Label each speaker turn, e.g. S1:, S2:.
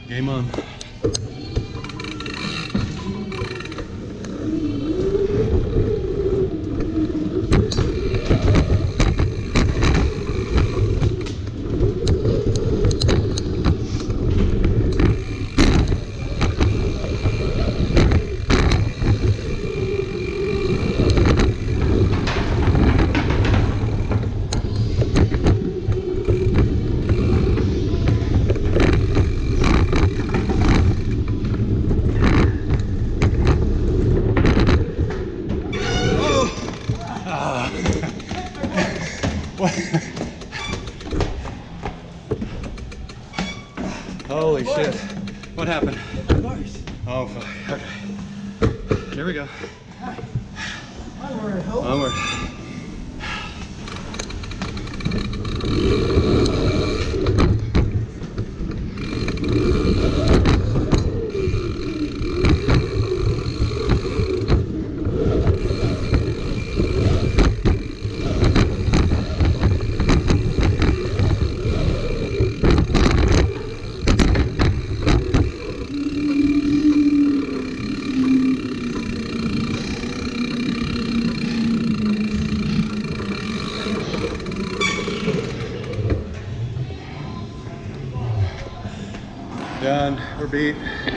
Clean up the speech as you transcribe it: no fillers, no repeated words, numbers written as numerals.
S1: Game on. What? Holy shit. What happened? Oh, fuck. Okay. Here we go.
S2: Onward, hope.
S1: Onward. Done. We're beat.